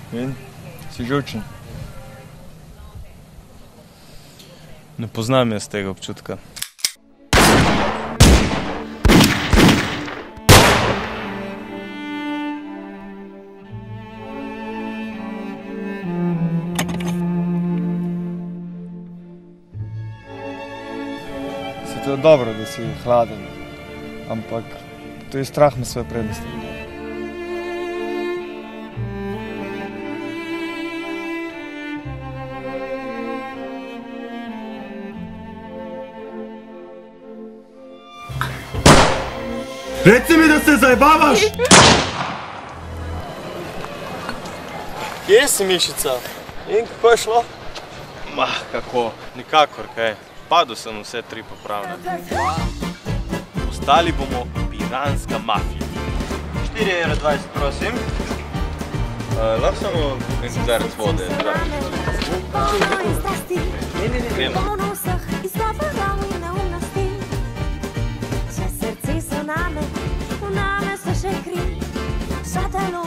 In? Si živčen? Ne poznam jaz tega občutka. To je dobro, da si hladen, ampak to je strah na svoje prednosti. Reci mi, da se zajebavaš! Kje si, Mišica? In kako je šlo? Kako? Nikakor, kaj? Padel sem vse 3 popravne. Postali bomo piranska mafija. 4,20 €, prosim. Lahko samo en kozarec vode. Vse srce so name, v name so še kri, za telo